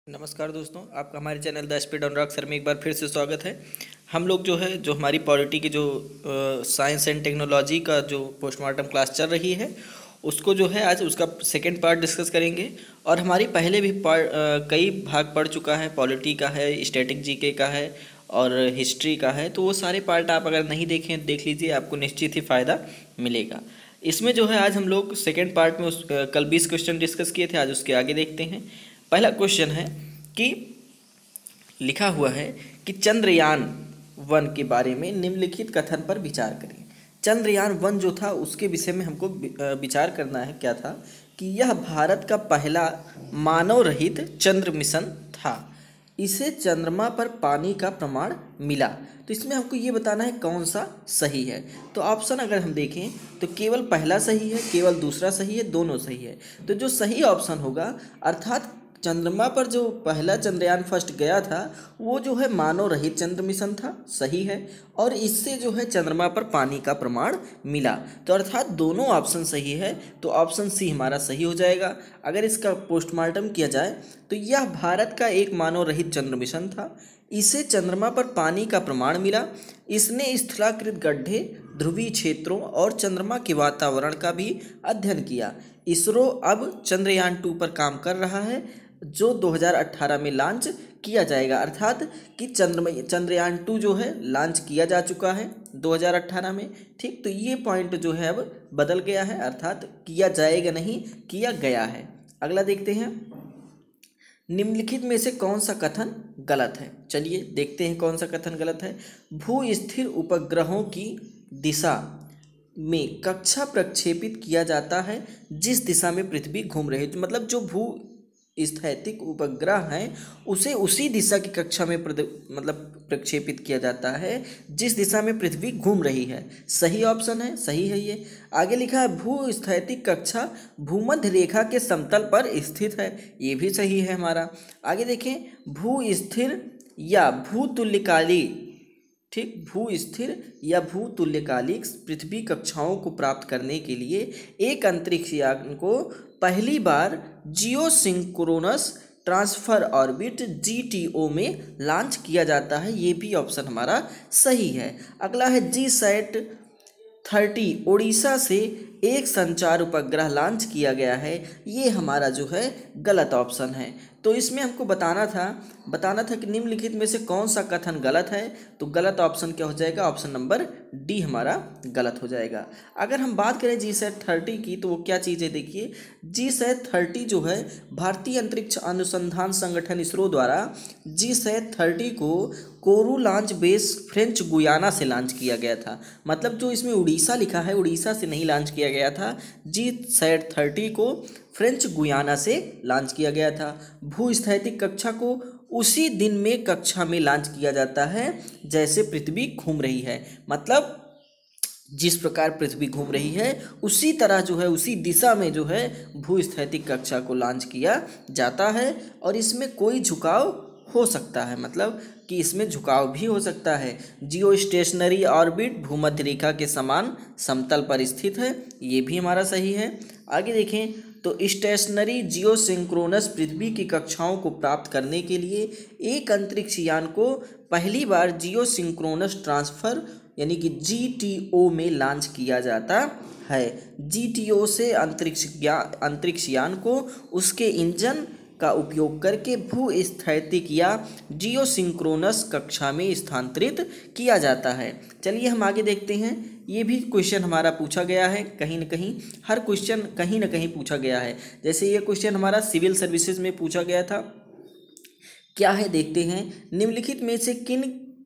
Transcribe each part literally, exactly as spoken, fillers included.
नमस्कार दोस्तों, आपका हमारे channel the speed on rock sir में एक बार फिर से स्वागत है। हम लोग जो है जो हमारी पॉलिटी की जो साइंस एंड टेक्नोलॉजी का जो पोस्टमार्टम क्लास चल रही है उसको जो है आज उसका सेकंड पार्ट डिस्कस करेंगे। और हमारी पहले भी पार्ट कई भाग पढ़ चुका है, पॉलिटी का है, स्टैटिक जीके का है और हिस्ट्री का है। तो वो सारे पार्ट आप अगर नहीं देखें देख लीजिए, आपको निश्चित ही फ़ायदा मिलेगा। इसमें जो है आज हम लोग सेकेंड पार्ट में उस कल बीस क्वेश्चन डिस्कस किए थे, आज उसके आगे देखते हैं। पहला क्वेश्चन है कि लिखा हुआ है कि चंद्रयान वन के बारे में निम्नलिखित कथन पर विचार करें। चंद्रयान वन जो था उसके विषय में हमको विचार करना है। क्या था कि यह भारत का पहला मानव रहित चंद्र मिशन था। इसे चंद्रमा पर पानी का प्रमाण मिला। तो इसमें हमको ये बताना है कौन सा सही है। तो ऑप्शन अगर हम देखें तो केवल पहला सही है, केवल दूसरा सही है, दोनों सही है। तो जो सही ऑप्शन होगा अर्थात चंद्रमा पर जो पहला चंद्रयान फर्स्ट गया था वो जो है मानव रहित चंद्र मिशन था, सही है। और इससे जो है चंद्रमा पर पानी का प्रमाण मिला, तो अर्थात दोनों ऑप्शन सही है। तो ऑप्शन सी हमारा सही हो जाएगा। अगर इसका पोस्टमार्टम किया जाए तो यह भारत का एक मानव रहित चंद्र मिशन था। इसे चंद्रमा पर पानी का प्रमाण मिला। इसने स्थलाकृत गड्ढे, ध्रुवीय क्षेत्रों और चंद्रमा के वातावरण का भी अध्ययन किया। इसरो अब चंद्रयान टू पर काम कर रहा है जो दो हज़ार अठारह में लॉन्च किया जाएगा। अर्थात कि चंद्र चंद्रयान टू जो है लॉन्च किया जा चुका है दो हज़ार अठारह में। ठीक, तो ये पॉइंट जो है अब बदल गया है, अर्थात किया जाएगा नहीं, किया गया है। अगला देखते हैं, निम्नलिखित में से कौन सा कथन गलत है। चलिए देखते हैं कौन सा कथन गलत है। भू स्थिर उपग्रहों की दिशा में कक्षा प्रक्षेपित किया जाता है जिस दिशा में पृथ्वी घूम रही है। मतलब जो भू स्थैतिक उपग्रह हैं उसे उसी दिशा की कक्षा में मतलब प्रक्षेपित किया जाता है जिस दिशा में पृथ्वी घूम रही है। सही ऑप्शन है, सही है ये। आगे लिखा है भू स्थैतिक कक्षा भूमध्य रेखा के समतल पर स्थित है, ये भी सही है हमारा। आगे देखें, भू स्थिर या भूतुल्यकाली, ठीक, भू स्थिर या भूतुल्यकालिक पृथ्वी कक्षाओं को प्राप्त करने के लिए एक अंतरिक्ष यान को पहली बार geosynchronous transfer orbit G T O में लॉन्च किया जाता है, ये भी ऑप्शन हमारा सही है। अगला है जी सैट थर्टी उड़ीसा से एक संचार उपग्रह लॉन्च किया गया है, ये हमारा जो है गलत ऑप्शन है। तो इसमें हमको बताना था बताना था कि निम्नलिखित में से कौन सा कथन गलत है। तो गलत ऑप्शन क्या हो जाएगा, ऑप्शन नंबर डी हमारा गलत हो जाएगा। अगर हम बात करें जी सैट थर्टी की तो वो क्या चीज़ है, देखिए जी सैट थर्टी जो है भारतीय अंतरिक्ष अनुसंधान संगठन इसरो द्वारा जी सैट थर्टी को Kourou launch base French Guiana से लॉन्च किया गया था। मतलब जो इसमें उड़ीसा लिखा है, उड़ीसा से नहीं लॉन्च किया गया था। जी सैट थर्टी को फ्रेंच गुयाना से लॉन्च किया गया था। भूस्थैतिक कक्षा को उसी दिन में कक्षा में लॉन्च किया जाता है जैसे पृथ्वी घूम रही है। मतलब जिस प्रकार पृथ्वी घूम रही है उसी तरह जो है उसी दिशा में जो है भूस्थैतिक कक्षा को लॉन्च किया जाता है। और इसमें कोई झुकाव हो सकता है, मतलब कि इसमें झुकाव भी हो सकता है। जियो स्टेशनरी ऑर्बिट भूमध्य रेखा के समान समतल पर स्थित है, ये भी हमारा सही है। आगे देखें तो स्टेशनरी जियो सिंक्रोनस पृथ्वी की कक्षाओं को प्राप्त करने के लिए एक अंतरिक्ष यान को पहली बार जियो सिंक्रोनस ट्रांसफर यानी कि जी टी ओ में लॉन्च किया जाता है। जी टी ओ से अंतरिक्ष अंतरिक्ष यान को उसके इंजन का उपयोग करके भू स्थैतिक या जियो सिंक्रोनस कक्षा में स्थानांतरित किया जाता है। चलिए हम आगे देखते हैं। ये भी क्वेश्चन हमारा पूछा गया है कहीं न कहीं, हर क्वेश्चन कहीं न कहीं पूछा गया है। जैसे ये क्वेश्चन हमारा सिविल सर्विसेज में पूछा गया था। क्या है देखते हैं, निम्नलिखित में से किन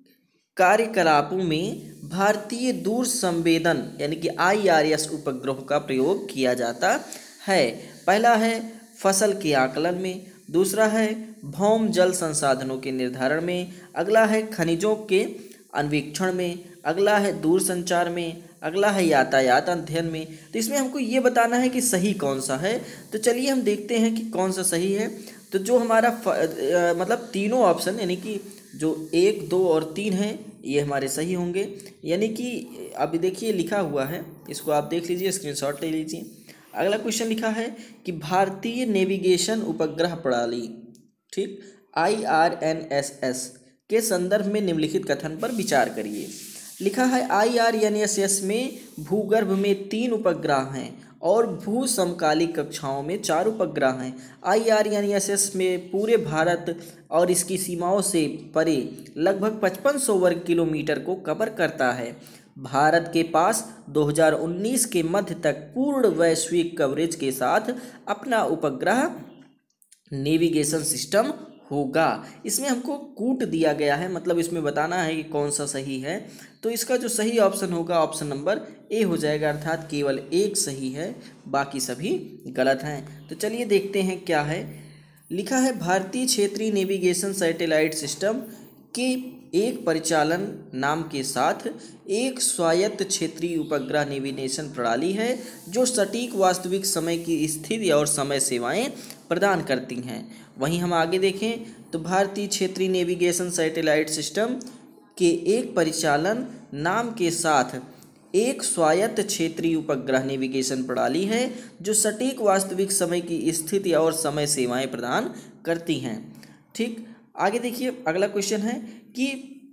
कार्यकलापों में भारतीय दूर संवेदन यानी कि आई आर एस उपग्रहों का प्रयोग किया जाता है। पहला है फसल के आकलन में, दूसरा है भौम जल संसाधनों के निर्धारण में, अगला है खनिजों के अन्वेक्षण में, अगला है दूरसंचार में, अगला है यातायात अध्ययन में। तो इसमें हमको ये बताना है कि सही कौन सा है। तो चलिए हम देखते हैं कि कौन सा सही है। तो जो हमारा आ, मतलब तीनों ऑप्शन यानी कि जो एक, दो और तीन हैं ये हमारे सही होंगे। यानी कि अभी देखिए लिखा हुआ है, इसको आप देख लीजिए, स्क्रीनशॉट ले लीजिए। अगला क्वेश्चन लिखा है कि भारतीय नेविगेशन उपग्रह प्रणाली ठीक, I R N S S के संदर्भ में निम्नलिखित कथन पर विचार करिए। लिखा है I R N S S में भूगर्भ में तीन उपग्रह हैं और भू समकालिक कक्षाओं में चार उपग्रह हैं। I R N S S में पूरे भारत और इसकी सीमाओं से परे लगभग पचपन सौ वर्ग किलोमीटर को कवर करता है। भारत के पास दो हज़ार उन्नीस के मध्य तक पूर्ण वैश्विक कवरेज के साथ अपना उपग्रह नेविगेशन सिस्टम होगा। इसमें हमको कूट दिया गया है, मतलब इसमें बताना है कि कौन सा सही है। तो इसका जो सही ऑप्शन होगा ऑप्शन नंबर ए हो जाएगा, अर्थात केवल एक सही है, बाकी सभी गलत हैं। तो चलिए देखते हैं क्या है। लिखा है भारतीय क्षेत्रीय नेविगेशन सैटेलाइट सिस्टम के एक परिचालन नाम के साथ एक स्वायत्त क्षेत्रीय उपग्रह नेविगेशन प्रणाली है जो सटीक वास्तविक समय की स्थिति और समय सेवाएं प्रदान करती हैं। वहीं हम आगे देखें तो भारतीय क्षेत्रीय नेविगेशन सैटेलाइट सिस्टम के एक परिचालन नाम के साथ एक स्वायत्त क्षेत्रीय उपग्रह नेविगेशन प्रणाली है जो सटीक वास्तविक समय की स्थिति और समय सेवाएं प्रदान करती हैं। ठीक, आगे देखिए अगला क्वेश्चन है कि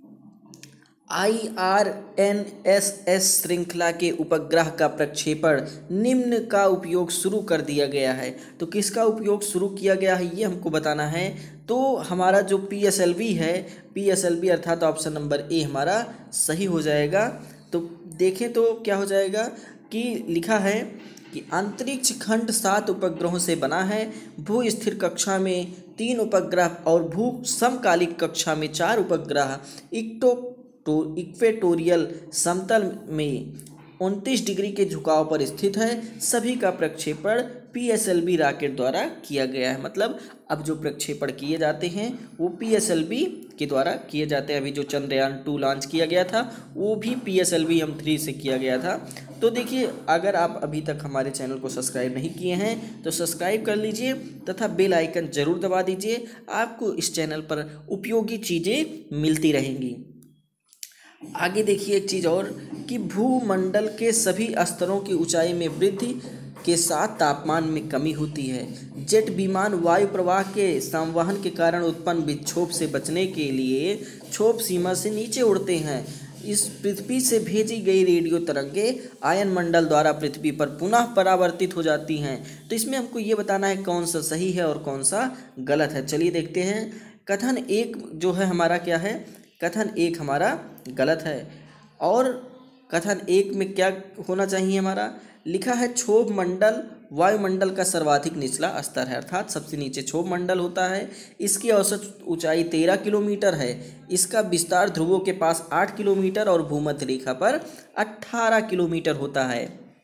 I R N S S श्रृंखला के उपग्रह का प्रक्षेपण निम्न का उपयोग शुरू कर दिया गया है। तो किसका उपयोग शुरू किया गया है ये हमको बताना है। तो हमारा जो पी एस एल वी है, पी एस एल वी अर्थात ऑप्शन नंबर ए हमारा सही हो जाएगा। तो देखें तो क्या हो जाएगा कि लिखा है कि अंतरिक्ष खंड सात उपग्रहों से बना है। भू स्थिर कक्षा में तीन उपग्रह और भू समकालिक कक्षा में चार उपग्रह इक्टो तो इक्वेटोरियल समतल में उनतीस डिग्री के झुकाव पर स्थित है। सभी का प्रक्षेपण P S L V rocket द्वारा किया गया है। मतलब अब जो प्रक्षेपण किए जाते हैं वो पी एस एल वी के द्वारा किए जाते हैं। अभी जो चंद्रयान टू लॉन्च किया गया था वो भी P S L V M three से किया गया था। तो देखिए अगर आप अभी तक हमारे चैनल को सब्सक्राइब नहीं किए हैं तो सब्सक्राइब कर लीजिए तथा बेल आइकन जरूर दबा दीजिए। आपको इस चैनल पर उपयोगी चीज़ें मिलती रहेंगी। आगे देखिए एक चीज़ और कि भूमंडल के सभी स्तरों की ऊंचाई में वृद्धि के साथ तापमान में कमी होती है। जेट विमान वायु प्रवाह के संवहन के कारण उत्पन्न विक्षोभ से बचने के लिए क्षोभ सीमा से नीचे उड़ते हैं। इस पृथ्वी से भेजी गई रेडियो तरंगे आयन मंडल द्वारा पृथ्वी पर पुनः परावर्तित हो जाती हैं। तो इसमें हमको ये बताना है कौन सा सही है और कौन सा गलत है। चलिए देखते हैं। कथन एक जो है हमारा क्या है, कथन एक हमारा गलत है। और कथन एक में क्या होना चाहिए हमारा, लिखा है क्षोभ मंडल वायुमंडल का सर्वाधिक निचला स्तर है, अर्थात सबसे नीचे क्षोभ मंडल होता है। इसकी औसत ऊंचाई तेरह किलोमीटर है। इसका विस्तार ध्रुवों के पास आठ किलोमीटर और भूमध्य रेखा पर अठारह किलोमीटर होता है।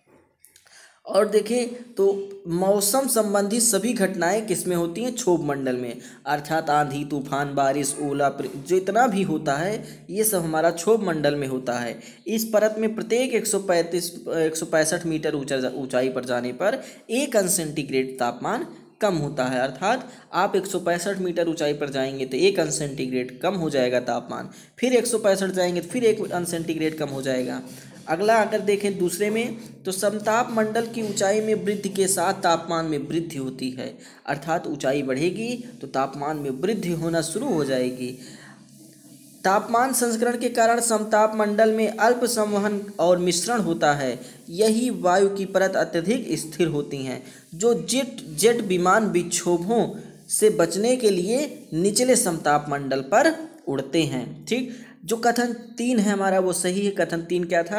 और देखें तो मौसम संबंधी सभी घटनाएं किसमें होती हैं, क्षोभ मंडल में, अर्थात आंधी तूफान बारिश ओला जितना भी होता है ये सब हमारा क्षोभ मंडल में होता है। इस परत में प्रत्येक एक सौ पैंतीस एक सौ पैंसठ मीटर ऊंचा ऊंचाई पर जाने पर एक अंश सेंटीग्रेड तापमान कम होता है। अर्थात आप एक सौ पैंसठ मीटर ऊंचाई पर जाएंगे तो एक अंश सेंटीग्रेड कम हो जाएगा तापमान, फिर एक सौ पैंसठ जाएंगे तो फिर एक अंश सेंटीग्रेड कम हो जाएगा। अगला अगर देखें दूसरे में तो समताप मंडल की ऊंचाई में वृद्धि के साथ तापमान में वृद्धि होती है, अर्थात ऊंचाई बढ़ेगी तो तापमान में वृद्धि होना शुरू हो जाएगी। तापमान संस्करण के कारण समताप मंडल में अल्प संवहन और मिश्रण होता है। यही वायु की परत अत्यधिक स्थिर होती हैं जो जेट जेट विमान विक्षोभों से बचने के लिए निचले समताप मंडल पर उड़ते हैं। ठीक, जो कथन तीन है हमारा वो सही है। कथन तीन क्या था,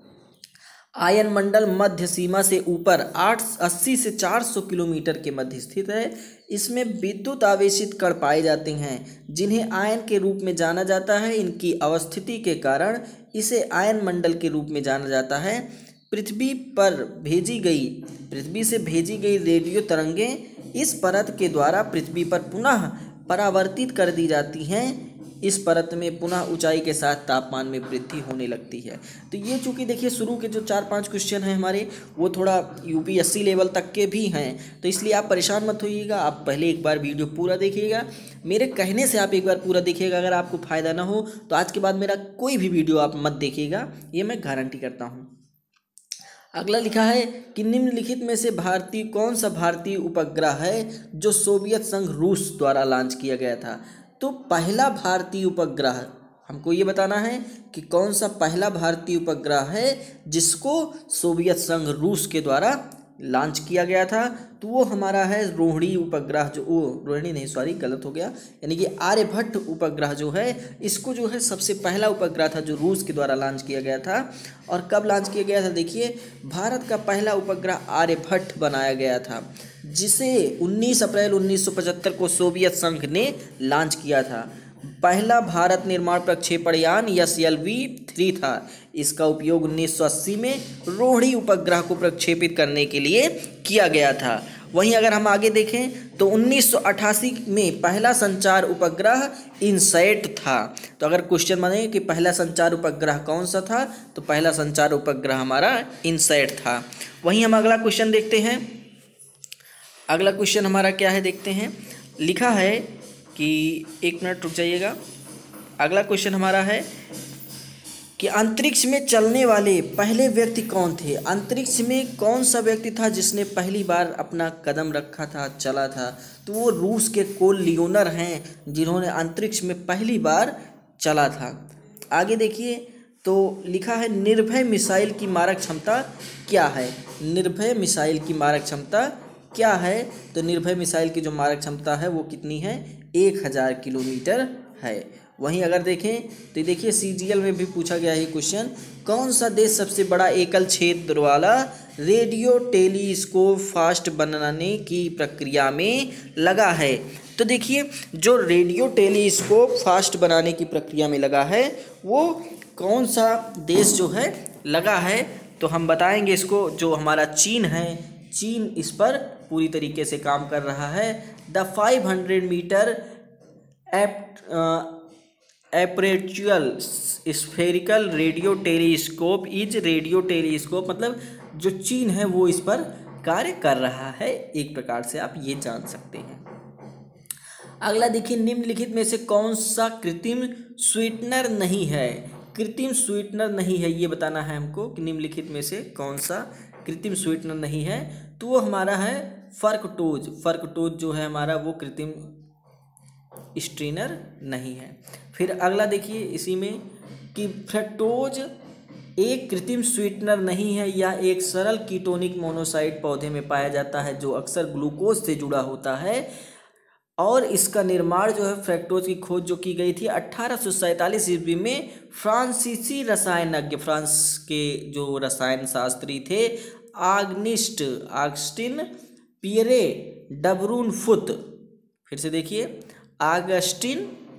आयन मंडल मध्य सीमा से ऊपर आठ अस्सी से चार सौ किलोमीटर के मध्य स्थित है। इसमें विद्युत आवेशित कण पाए जाते हैं जिन्हें आयन के रूप में जाना जाता है। इनकी अवस्थिति के कारण इसे आयन मंडल के रूप में जाना जाता है। पृथ्वी पर भेजी गई पृथ्वी से भेजी गई रेडियो तरंगें इस परत के द्वारा पृथ्वी पर पुनः परावर्तित कर दी जाती हैं। इस परत में पुनः ऊंचाई के साथ तापमान में वृद्धि होने लगती है। तो ये चूँकि देखिए शुरू के जो चार पांच क्वेश्चन हैं हमारे वो थोड़ा यूपीएससी लेवल तक के भी हैं, तो इसलिए आप परेशान मत होइएगा। आप पहले एक बार वीडियो पूरा देखिएगा, मेरे कहने से आप एक बार पूरा देखिएगा। अगर आपको फ़ायदा ना हो तो आज के बाद मेरा कोई भी वीडियो आप मत देखिएगा, ये मैं गारंटी करता हूँ। अगला लिखा है कि निम्नलिखित में से भारतीय कौन सा भारतीय उपग्रह है जो सोवियत संघ रूस द्वारा लॉन्च किया गया था। तो पहला भारतीय उपग्रह हमको ये बताना है कि कौन सा पहला भारतीय उपग्रह है जिसको सोवियत संघ रूस के द्वारा लॉन्च किया गया था। तो वो हमारा है रोहिणी उपग्रह, जो वो रोहिणी नहीं सॉरी गलत हो गया, यानी कि आर्यभट्ट उपग्रह जो है, इसको जो है सबसे पहला उपग्रह था जो रूस के द्वारा लॉन्च किया गया था। और कब लॉन्च किया गया था, देखिए भारत का पहला उपग्रह आर्यभट्ट बनाया गया था, जिसे उन्नीस अप्रैल उन्नीस सौ पचहत्तर को सोवियत संघ ने लॉन्च किया था। पहला भारत निर्माण प्रक्षेपण यान एस एल वी थ्री था। इसका उपयोग उन्नीस सौ अस्सी में रोहिणी उपग्रह को प्रक्षेपित करने के लिए किया गया था। वहीं अगर हम आगे देखें तो उन्नीस सौ अट्ठासी में पहला संचार उपग्रह इनसैट था। तो अगर क्वेश्चन बने कि पहला संचार उपग्रह कौन सा था, तो पहला संचार उपग्रह हमारा इनसैट था। वहीं हम अगला क्वेश्चन देखते हैं। अगला क्वेश्चन हमारा क्या है देखते हैं। लिखा है कि एक मिनट रुक जाइएगा। अगला क्वेश्चन हमारा है कि अंतरिक्ष में चलने वाले पहले व्यक्ति कौन थे। अंतरिक्ष में कौन सा व्यक्ति था जिसने पहली बार अपना कदम रखा था, चला था। तो वो रूस के कोल लियोनर हैं, जिन्होंने अंतरिक्ष में पहली बार चला था। आगे देखिए तो लिखा है निर्भय मिसाइल की मारक क्षमता क्या है। निर्भय मिसाइल की मारक क्षमता क्या है, तो निर्भय मिसाइल की जो मारक क्षमता है वो कितनी है, एक हज़ार किलोमीटर है। वहीं अगर देखें तो देखिए सी जी एल में भी पूछा गया है क्वेश्चन, कौन सा देश सबसे बड़ा एकल क्षेत्र वाला रेडियो टेलीस्कोप फास्ट बनाने की प्रक्रिया में लगा है। तो देखिए जो रेडियो टेलीस्कोप फास्ट बनाने की प्रक्रिया में लगा है वो कौन सा देश जो है लगा है, तो हम बताएंगे इसको, जो हमारा चीन है। चीन इस पर पूरी तरीके से काम कर रहा है। The five hundred meter aperture spherical radio telescope is radio telescope, मतलब जो चीन है वो इस पर कार्य कर रहा है, एक प्रकार से आप ये जान सकते हैं। अगला देखिए निम्नलिखित में से कौन सा कृत्रिम स्वीटनर नहीं है। कृत्रिम स्वीटनर नहीं है ये बताना है हमको कि निम्नलिखित में से कौन सा कृत्रिम स्वीटनर नहीं है। तो वो हमारा है फर्कटोज। फर्कटोज जो है हमारा वो कृत्रिम स्ट्रेनर नहीं है। फिर अगला देखिए इसी में कि फ्रक्टोज एक कृत्रिम स्वीटनर नहीं है, यह एक सरल कीटोनिक मोनोसाइड पौधे में पाया जाता है जो अक्सर ग्लूकोज से जुड़ा होता है। और इसका निर्माण जो है फ्रक्टोज की खोज जो की गई थी अट्ठारह सौ सैंतालीस ईस्वी में फ्रांसीसी रसायनज्ञ, फ्रांस के जो रसायन शास्त्री थे आग्निस्ट आगस्टिन पियरे डब्रूनफुट, फिर से देखिए आगस्टिन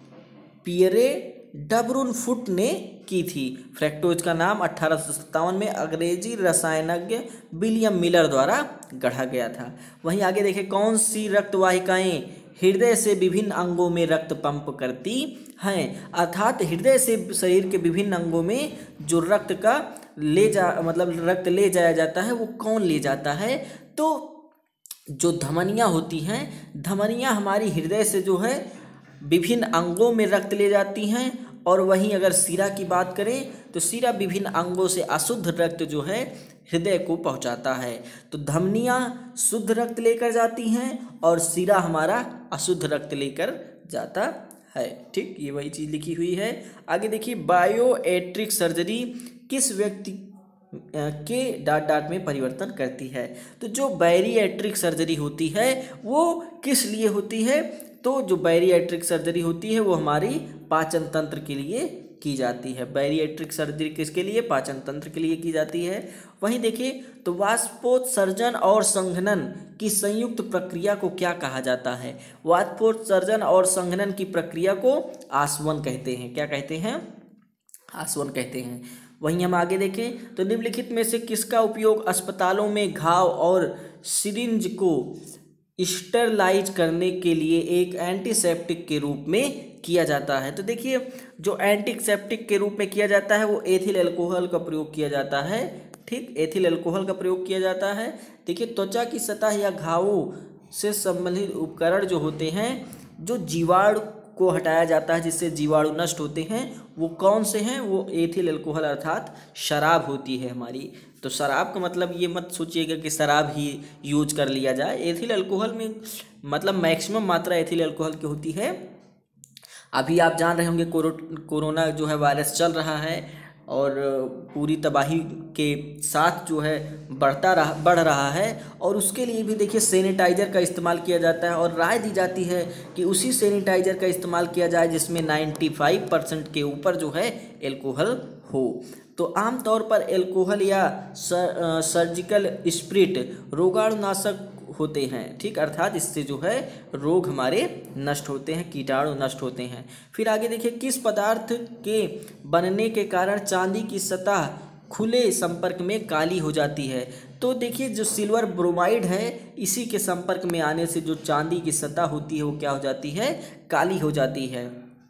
पियरे डब्रूनफुट ने की थी। फ्रक्टोज का नाम अट्ठारह सौ सत्तावन में अंग्रेजी रसायनज्ञ विलियम मिलर द्वारा गढ़ा गया था। वहीं आगे देखें कौन सी रक्त वाहिकाएं हृदय से विभिन्न अंगों में रक्त पंप करती हैं। अर्थात हृदय से शरीर के विभिन्न अंगों में जो रक्त का ले जा मतलब रक्त ले जाया जाता है वो कौन ले जाता है, तो जो धमनियाँ होती हैं, धमनियाँ हमारी हृदय से जो है विभिन्न अंगों में रक्त ले जाती हैं। और वहीं अगर सिरा की बात करें तो सिरा विभिन्न अंगों से अशुद्ध रक्त जो है हृदय को पहुंचाता है। तो धमनियाँ शुद्ध रक्त लेकर जाती हैं और सिरा हमारा अशुद्ध रक्त लेकर जाता है। ठीक, ये वही चीज़ लिखी हुई है। आगे देखिए बायोएट्रिक सर्जरी किस व्यक्ति के डाट डाट में परिवर्तन करती है। तो जो बैरिएट्रिक सर्जरी होती है वो किस लिए होती है, तो जो बैरिएट्रिक सर्जरी होती है वो हमारी पाचन तंत्र के लिए की जाती है। बैरिएट्रिक सर्जरी किसके लिए, पाचन तंत्र के लिए की जाती है। वहीं देखिए तो वाष्पोत्सर्जन और संघनन की संयुक्त प्रक्रिया को क्या कहा जाता है। वाष्पोत्सर्जन और संघनन की प्रक्रिया को आसवन कहते हैं। क्या कहते हैं, आसवन कहते हैं। वहीं हम आगे देखें तो निम्नलिखित में से किसका उपयोग अस्पतालों में घाव और सिरिंज को स्टरलाइज करने के लिए एक एंटीसेप्टिक के रूप में किया जाता है। तो देखिए जो एंटीसेप्टिक के रूप में किया जाता है वो एथिल अल्कोहल का प्रयोग किया जाता है। ठीक, एथिल अल्कोहल का प्रयोग किया जाता है। देखिए त्वचा की सतह या घावों से संबंधित उपकरण जो होते हैं, जो जीवाणु को हटाया जाता है जिससे जीवाणु नष्ट होते हैं, वो कौन से हैं? वो एथिल अल्कोहल अर्थात शराब होती है हमारी। तो शराब का मतलब ये मत सोचिएगा कि शराब ही यूज कर लिया जाए। एथिल अल्कोहल में मतलब मैक्सिमम मात्रा एथिल अल्कोहल की होती है। अभी आप जान रहे होंगे कोरो कोरोना जो है वायरस चल रहा है और पूरी तबाही के साथ जो है बढ़ता रहा बढ़ रहा है, और उसके लिए भी देखिए सैनिटाइज़र का इस्तेमाल किया जाता है और राय दी जाती है कि उसी सैनिटाइज़र का इस्तेमाल किया जाए जिसमें पचानवे परसेंट के ऊपर जो है एल्कोहल हो। तो आमतौर पर एल्कोहल या सर, सर्जिकल स्प्रिट रोगाणुनाशक होते हैं, ठीक, अर्थात इससे जो है रोग हमारे नष्ट होते हैं, कीटाणु नष्ट होते हैं। फिर आगे देखिए, किस पदार्थ के बनने के कारण चांदी की सतह खुले संपर्क में काली हो जाती है? तो देखिए जो सिल्वर ब्रोमाइड है, इसी के संपर्क में आने से जो चांदी की सतह होती है वो क्या हो जाती है? काली हो जाती है।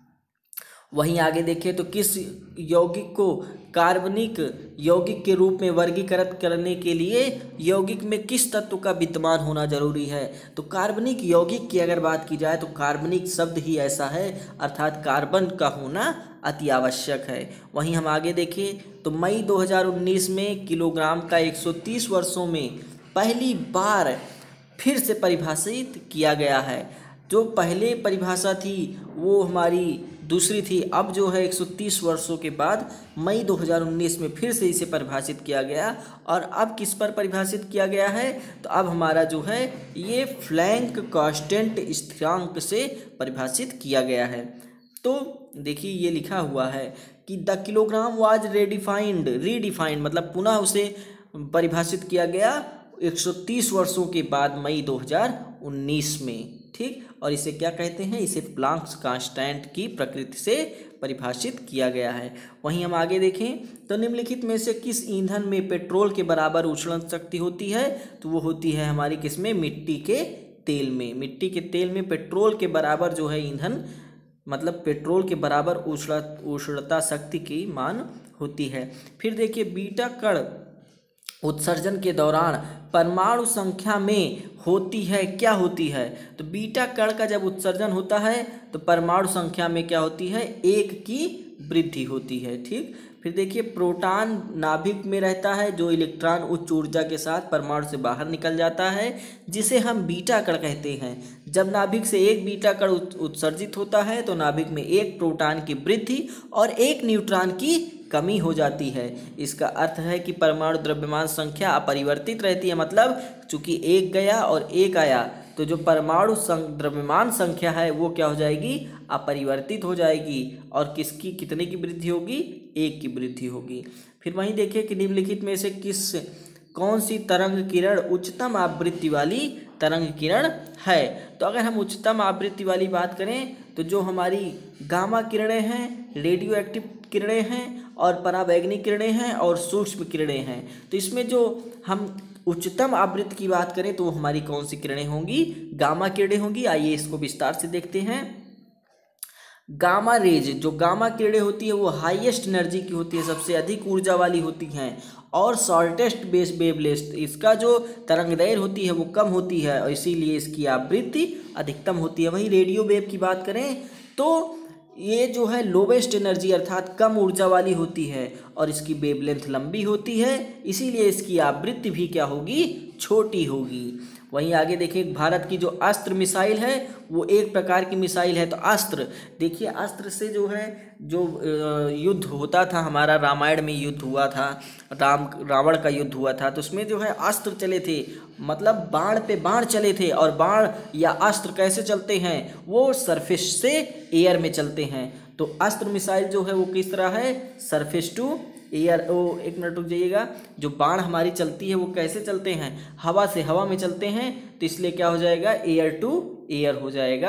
वहीं आगे देखें तो किस यौगिक को कार्बनिक यौगिक के रूप में वर्गीकृत करने के लिए यौगिक में किस तत्व का विद्यमान होना जरूरी है? तो कार्बनिक यौगिक की अगर बात की जाए तो कार्बनिक शब्द ही ऐसा है, अर्थात कार्बन का होना अति आवश्यक है। वहीं हम आगे देखें तो मई दो हज़ार उन्नीस में किलोग्राम का एक सौ तीस वर्षों में पहली बार फिर से परिभाषित किया गया है। जो पहले परिभाषा थी वो हमारी दूसरी थी, अब जो है एक सौ तीस वर्षों के बाद मई दो हज़ार उन्नीस में फिर से इसे परिभाषित किया गया। और अब किस पर परिभाषित किया गया है? तो अब हमारा जो है ये फ्लैंक कांस्टेंट स्थिरांक से परिभाषित किया गया है। तो देखिए ये लिखा हुआ है कि the kilogram was redefined redefined मतलब पुनः उसे परिभाषित किया गया एक सौ तीस वर्षों के बाद मई दो हज़ार उन्नीस में, ठीक। और इसे क्या कहते हैं? इसे प्लांक्स कांस्टेंट की प्रकृति से परिभाषित किया गया है। वहीं हम आगे देखें तो निम्नलिखित में से किस ईंधन में पेट्रोल के बराबर उष्णन शक्ति होती है? तो वो होती है हमारी किसमें? मिट्टी के तेल में। मिट्टी के तेल में पेट्रोल के बराबर जो है ईंधन मतलब पेट्रोल के बराबर उष्ण उष्णता शक्ति की मान होती है। फिर देखिए बीटा कण उत्सर्जन के दौरान परमाणु संख्या में होती है, क्या होती है? तो बीटा कण का जब उत्सर्जन होता है तो परमाणु संख्या में क्या होती है? एक की वृद्धि होती है, ठीक। फिर देखिए प्रोटॉन नाभिक में रहता है जो इलेक्ट्रॉन उच्च ऊर्जा के साथ परमाणु से बाहर निकल जाता है, जिसे हम बीटा कण कहते हैं। जब नाभिक से एक बीटा कण उत्सर्जित होता है तो नाभिक में एक प्रोटॉन की वृद्धि और एक न्यूट्रॉन की कमी हो जाती है। इसका अर्थ है कि परमाणु द्रव्यमान संख्या अपरिवर्तित रहती है, मतलब चूंकि एक गया और एक आया तो जो परमाणु द्रव्यमान संख्या है वो क्या हो जाएगी? अपरिवर्तित हो जाएगी। और किसकी कितने की वृद्धि होगी? एक की वृद्धि होगी। फिर वहीं देखिए कि निम्नलिखित में से किस कौन सी तरंग किरण उच्चतम आवृत्ति वाली तरंग किरण है? तो अगर हम उच्चतम आवृत्ति वाली बात करें तो जो हमारी गामा किरणें हैं, रेडियो एक्टिव किरणें हैं और पराबैंगनी किरणें हैं और सूक्ष्म किरणें हैं। तो इसमें जो हम उच्चतम आवृत्ति की बात करें तो वो हमारी कौन सी किरणें होंगी? गामा किरणें होंगी। आइए इसको विस्तार से देखते हैं। गामा रेज, जो गामा किरणें होती है वो हाईएस्ट एनर्जी की होती है, सबसे अधिक ऊर्जा वाली होती हैं और शॉर्टेस्ट बेस वेवलेंथ, इसका जो तरंगदैर्घ्य होती है वो कम होती है और इसीलिए इसकी आवृत्ति अधिकतम होती है। वहीं रेडियो वेव की बात करें तो ये जो है लोवेस्ट एनर्जी अर्थात कम ऊर्जा वाली होती है और इसकी वेवलेंथ लंबी होती है, इसीलिए इसकी आवृत्ति भी क्या होगी? छोटी होगी। वहीं आगे देखिए भारत की जो अस्त्र मिसाइल है वो एक प्रकार की मिसाइल है। तो अस्त्र देखिए, अस्त्र से जो है जो युद्ध होता था, हमारा रामायण में युद्ध हुआ था, राम रावण का युद्ध हुआ था, तो उसमें जो है अस्त्र चले थे, मतलब बाण पे बाण चले थे। और बाण या अस्त्र कैसे चलते हैं? वो सरफेस से एयर में चलते हैं। तो अस्त्र मिसाइल जो है वो किस तरह है? Surface to air. ओ एक मिनट रुक जाइएगा, जो बाण हमारी चलती है वो कैसे चलते हैं? हवा से हवा में चलते हैं, तो इसलिए क्या हो जाएगा? एयर टू एयर हो जाएगा।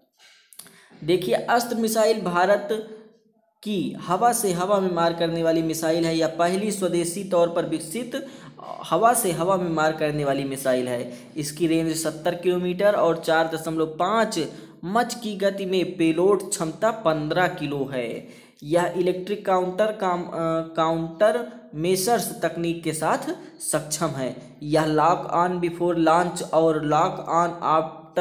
देखिए अस्त्र मिसाइल भारत की हवा से हवा में मार करने वाली मिसाइल है, या पहली स्वदेशी तौर पर विकसित हवा से हवा में मार करने वाली मिसाइल है। इसकी रेंज सत्तर किलोमीटर और चार दशमलव पाँच मच की गति में पेलोड क्षमता पंद्रह किलो है। यह इलेक्ट्रिक काउंटर काम काउंटर मेसर्स तकनीक के साथ सक्षम है। यह लॉक ऑन बिफोर लॉन्च और लॉक ऑन आफ्टर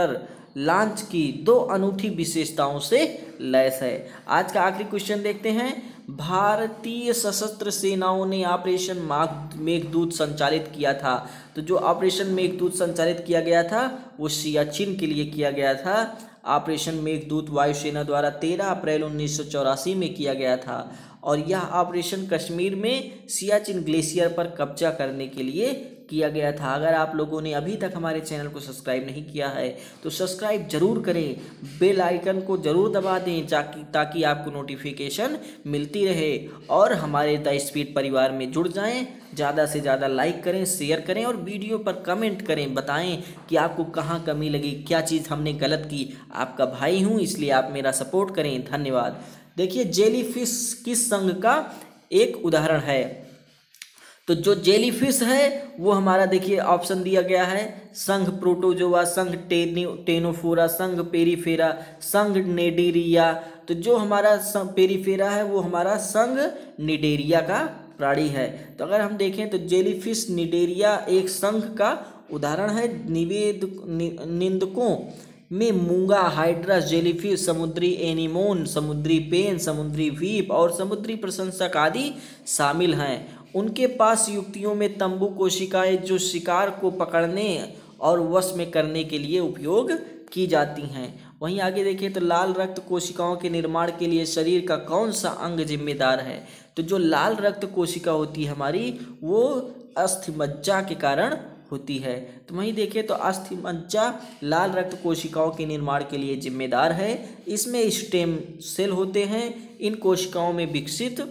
लॉन्च की दो अनूठी विशेषताओं से लैस है। आज का आखिरी क्वेश्चन देखते हैं। भारतीय सशस्त्र सेनाओं ने ऑपरेशन मेघदूत संचालित किया था। तो जो ऑपरेशन मेघदूत संचालित किया गया था वो सियाचिन के लिए किया गया था। ऑपरेशन मेघदूत वायुसेना द्वारा तेरह अप्रैल उन्नीस सौ चौरासी में किया गया था और यह ऑपरेशन कश्मीर में सियाचिन ग्लेशियर पर कब्जा करने के लिए किया गया था। अगर आप लोगों ने अभी तक हमारे चैनल को सब्सक्राइब नहीं किया है तो सब्सक्राइब जरूर करें, बेल आइकन को जरूर दबा दें ताकि ताकि आपको नोटिफिकेशन मिलती रहे और हमारे द स्पीड परिवार में जुड़ जाएं। ज़्यादा से ज़्यादा लाइक करें, शेयर करें और वीडियो पर कमेंट करें, बताएं कि आपको कहाँ कमी लगी, क्या चीज़ हमने गलत की। आपका भाई हूँ इसलिए आप मेरा सपोर्ट करें। धन्यवाद। देखिए, जेलीफिश किस संघ का एक उदाहरण है? तो जो जेलीफिश है वो हमारा देखिए ऑप्शन दिया गया है, संघ प्रोटोजोआ, संघ टेनोफोरा, संघ पेरिफेरा, संघ नेडेरिया। तो जो हमारा पेरिफेरा है वो हमारा संघ निडेरिया का प्राणी है। तो अगर हम देखें तो जेलीफिश निडेरिया एक संघ का उदाहरण है। निवेद निंदकों में मूंगा, हाइड्रा, जेलीफिश, समुद्री एनीमोन, समुद्री पेन, समुद्री वीप और समुद्री प्रशंसक आदि शामिल हैं। उनके पास युक्तियों में तंबू कोशिकाएं जो शिकार को पकड़ने और वश में करने के लिए उपयोग की जाती हैं। वहीं आगे देखिए तो लाल रक्त कोशिकाओं के निर्माण के लिए शरीर का कौन सा अंग जिम्मेदार है? तो जो लाल रक्त कोशिका होती है हमारी वो अस्थिमज्जा के कारण होती है। तो वहीं देखिए तो अस्थिमज्जा लाल रक्त कोशिकाओं के निर्माण के लिए जिम्मेदार है। इसमें स्टेम सेल होते हैं। इन कोशिकाओं में विकसित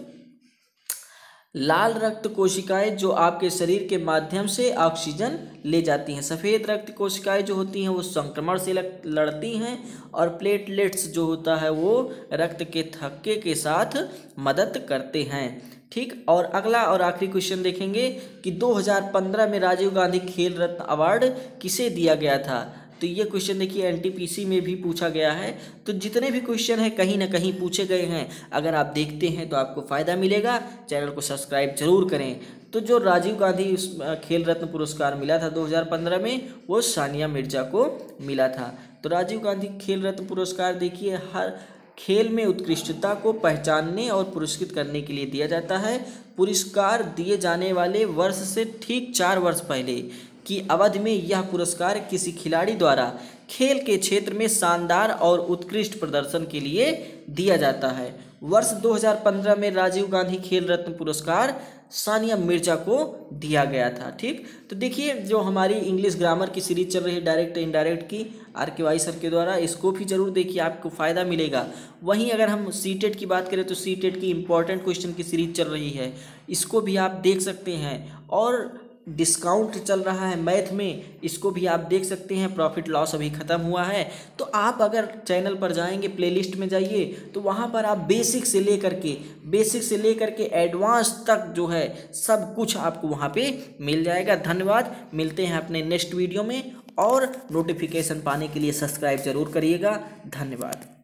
लाल रक्त कोशिकाएं जो आपके शरीर के माध्यम से ऑक्सीजन ले जाती हैं। सफ़ेद रक्त कोशिकाएं जो होती हैं वो संक्रमण से लड़ती हैं और प्लेटलेट्स जो होता है वो रक्त के थक्के के साथ मदद करते हैं। ठीक, और अगला और आखिरी क्वेश्चन देखेंगे कि दो हज़ार पंद्रह में राजीव गांधी खेल रत्न अवार्ड किसे दिया गया था? तो ये क्वेश्चन देखिए एनटीपीसी में भी पूछा गया है। तो जितने भी क्वेश्चन हैं कहीं ना कहीं पूछे गए हैं। अगर आप देखते हैं तो आपको फ़ायदा मिलेगा। चैनल को सब्सक्राइब जरूर करें। तो जो राजीव गांधी उस खेल रत्न पुरस्कार मिला था दो हज़ार पंद्रह में वो सानिया मिर्जा को मिला था। तो राजीव गांधी खेल रत्न पुरस्कार देखिए हर खेल में उत्कृष्टता को पहचानने और पुरस्कृत करने के लिए दिया जाता है। पुरस्कार दिए जाने वाले वर्ष से ठीक चार वर्ष पहले की अवधि में यह पुरस्कार किसी खिलाड़ी द्वारा खेल के क्षेत्र में शानदार और उत्कृष्ट प्रदर्शन के लिए दिया जाता है। वर्ष दो हज़ार पंद्रह में राजीव गांधी खेल रत्न पुरस्कार सानिया मिर्जा को दिया गया था। ठीक, तो देखिए जो हमारी इंग्लिश ग्रामर की सीरीज चल रही है डायरेक्ट इनडायरेक्ट की आर के वाई सर के द्वारा, इसको भी जरूर देखिए, आपको फ़ायदा मिलेगा। वहीं अगर हम सीटेट की बात करें तो सीटेट की इंपॉर्टेंट क्वेश्चन की सीरीज चल रही है, इसको भी आप देख सकते हैं। और डिस्काउंट चल रहा है मैथ में, इसको भी आप देख सकते हैं। प्रॉफिट लॉस अभी ख़त्म हुआ है। तो आप अगर चैनल पर जाएंगे, प्लेलिस्ट में जाइए, तो वहाँ पर आप बेसिक से लेकर के बेसिक से लेकर के एडवांस तक जो है सब कुछ आपको वहाँ पे मिल जाएगा। धन्यवाद। मिलते हैं अपने नेक्स्ट वीडियो में और नोटिफिकेशन पाने के लिए सब्सक्राइब जरूर करिएगा। धन्यवाद।